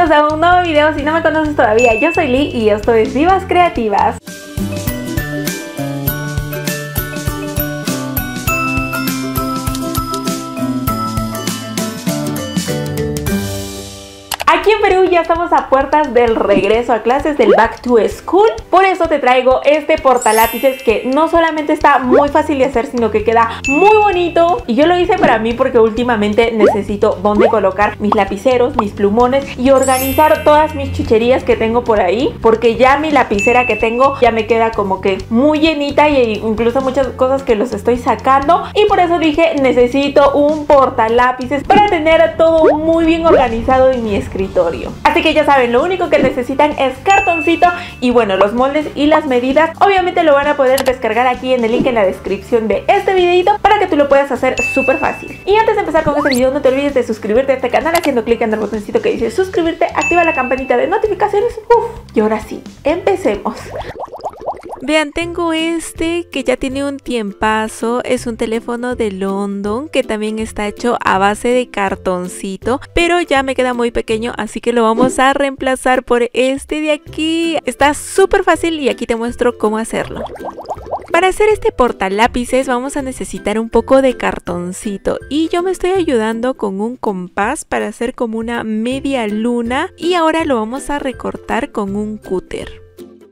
bienvenidos a un nuevo video. Si no me conoces todavía, yo soy Lee y esto es Divas Creativas. Aquí en Perú ya estamos a puertas del regreso a clases, del Back to School. Por eso te traigo este portalápices que no solamente está muy fácil de hacer, sino que queda muy bonito. Y yo lo hice para mí porque últimamente necesito dónde colocar mis lapiceros, mis plumones y organizar todas mis chucherías que tengo por ahí. Porque ya mi lapicera que tengo ya me queda como que muy llenita y incluso muchas cosas que los estoy sacando. Y por eso dije, necesito un portalápices para tener todo muy bien organizado en mi escritorio. Así que ya saben, lo único que necesitan es cartoncito y bueno, los moldes y las medidas obviamente lo van a poder descargar aquí en el link en la descripción de este videito para que tú lo puedas hacer súper fácil. Y antes de empezar con este video, no te olvides de suscribirte a este canal haciendo clic en el botoncito que dice suscribirte, activa la campanita de notificaciones. Y ahora sí, empecemos. Vean, tengo este que ya tiene un tiempazo, es un teléfono de London que también está hecho a base de cartoncito, pero ya me queda muy pequeño, así que lo vamos a reemplazar por este de aquí. Está súper fácil y aquí te muestro cómo hacerlo. Para hacer este portalápices vamos a necesitar un poco de cartoncito y yo me estoy ayudando con un compás para hacer como una media luna y ahora lo vamos a recortar con un cúter.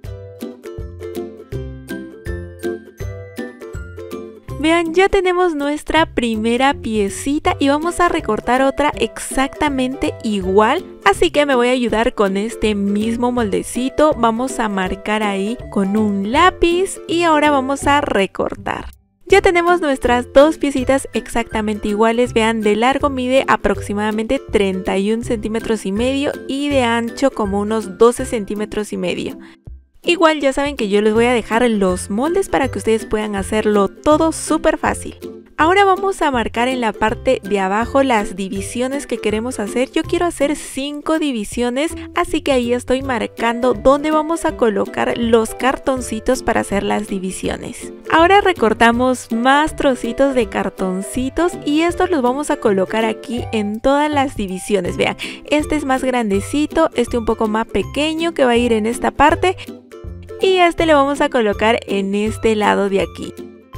Vean, ya tenemos nuestra primera piecita y vamos a recortar otra exactamente igual. Así que me voy a ayudar con este mismo moldecito. Vamos a marcar ahí con un lápiz y ahora vamos a recortar. Ya tenemos nuestras dos piecitas exactamente iguales. Vean, de largo mide aproximadamente 31 centímetros y medio y de ancho como unos 12 centímetros y medio. Igual ya saben que yo les voy a dejar los moldes para que ustedes puedan hacerlo todo súper fácil. Ahora vamos a marcar en la parte de abajo las divisiones que queremos hacer. Yo quiero hacer 5 divisiones, así que ahí estoy marcando dónde vamos a colocar los cartoncitos para hacer las divisiones. Ahora recortamos más trocitos de cartoncitos y estos los vamos a colocar aquí en todas las divisiones. Vean, este es más grandecito, este un poco más pequeño que va a ir en esta parte. Y este lo vamos a colocar en este lado de aquí.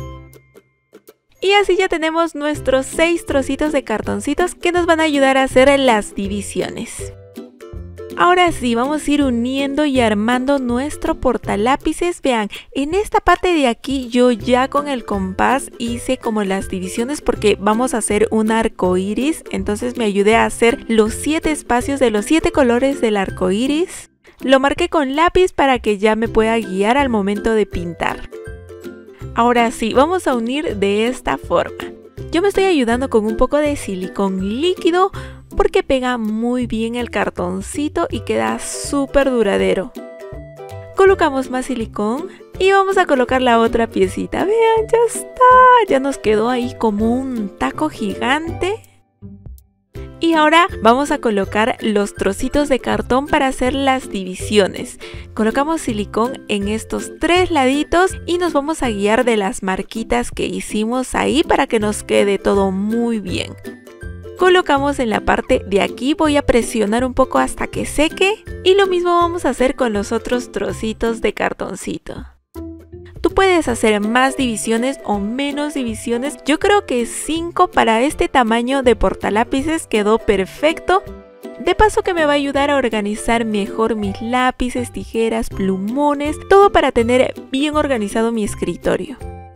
Y así ya tenemos nuestros 6 trocitos de cartoncitos que nos van a ayudar a hacer las divisiones. Ahora sí, vamos a ir uniendo y armando nuestro portalápices. Vean, en esta parte de aquí yo ya con el compás hice como las divisiones porque vamos a hacer un arco iris. Entonces me ayudé a hacer los 7 espacios de los 7 colores del arco iris. Lo marqué con lápiz para que ya me pueda guiar al momento de pintar. Ahora sí, vamos a unir de esta forma. Yo me estoy ayudando con un poco de silicón líquido porque pega muy bien el cartoncito y queda súper duradero. Colocamos más silicón y vamos a colocar la otra piecita. Vean, ya está, ya nos quedó ahí como un taco gigante. Y ahora vamos a colocar los trocitos de cartón para hacer las divisiones. Colocamos silicón en estos 3 laditos y nos vamos a guiar de las marquitas que hicimos ahí para que nos quede todo muy bien. Colocamos en la parte de aquí, voy a presionar un poco hasta que seque y lo mismo vamos a hacer con los otros trocitos de cartoncito. Tú puedes hacer más divisiones o menos divisiones. Yo creo que 5 para este tamaño de portalápices quedó perfecto. De paso que me va a ayudar a organizar mejor mis lápices, tijeras, plumones, todo para tener bien organizado mi escritorio.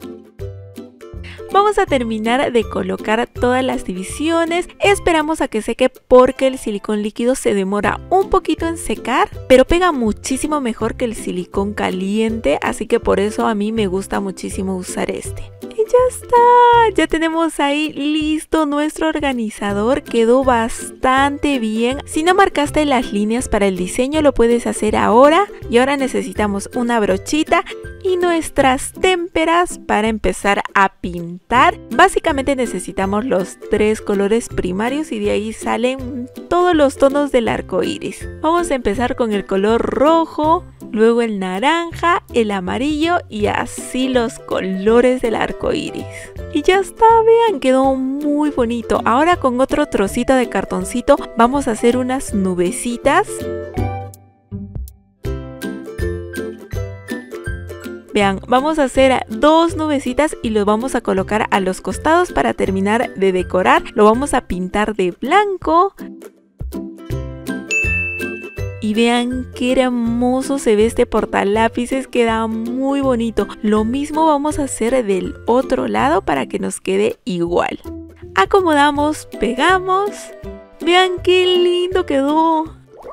Vamos a terminar de colocar todas las divisiones. Esperamos a que seque porque el silicón líquido se demora un poquito en secar, pero pega muchísimo mejor que el silicón caliente, así que por eso a mí me gusta muchísimo usar este. Y ya está, ya tenemos ahí listo nuestro organizador, quedó bastante bien. Si no marcaste las líneas para el diseño lo puedes hacer ahora. Y ahora necesitamos una brochita y nuestras témperas para empezar a pintar. Básicamente necesitamos los 3 colores primarios y de ahí salen todos los tonos del arco iris. Vamos a empezar con el color rojo. luego el naranja, el amarillo y así los colores del arco iris. Y ya está, vean, quedó muy bonito. Ahora con otro trocito de cartoncito vamos a hacer unas nubecitas. Vean, vamos a hacer 2 nubecitas y los vamos a colocar a los costados para terminar de decorar. Lo vamos a pintar de blanco. Y vean qué hermoso se ve este portalápices, queda muy bonito. Lo mismo vamos a hacer del otro lado para que nos quede igual. Acomodamos, pegamos. Vean qué lindo quedó.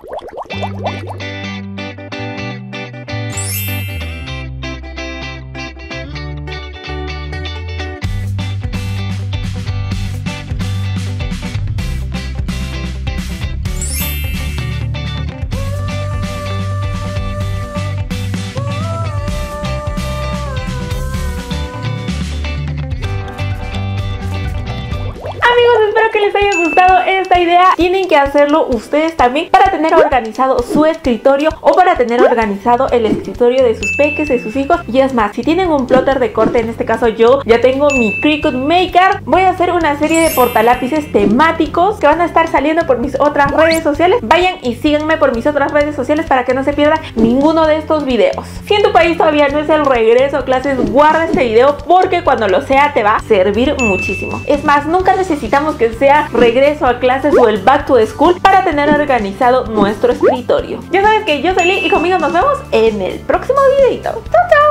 Amigos, espero que les haya gustado esta idea. Tienen que hacerlo ustedes también para tener organizado su escritorio o para tener organizado el escritorio de sus peques, de sus hijos. Y es más, si tienen un plotter de corte, en este caso yo ya tengo mi Cricut Maker, voy a hacer una serie de portalápices temáticos que van a estar saliendo por mis otras redes sociales. Vayan y síganme por mis otras redes sociales para que no se pierdan ninguno de estos videos. Si en tu país todavía no es el regreso a clases, guarda este video porque cuando lo sea te va a servir muchísimo. Es más, nunca necesitamos que sea regreso a clases o el back to school para tener organizado nuestro escritorio. Ya sabes que yo soy Lee y conmigo nos vemos en el próximo videito. ¡Chao, chao!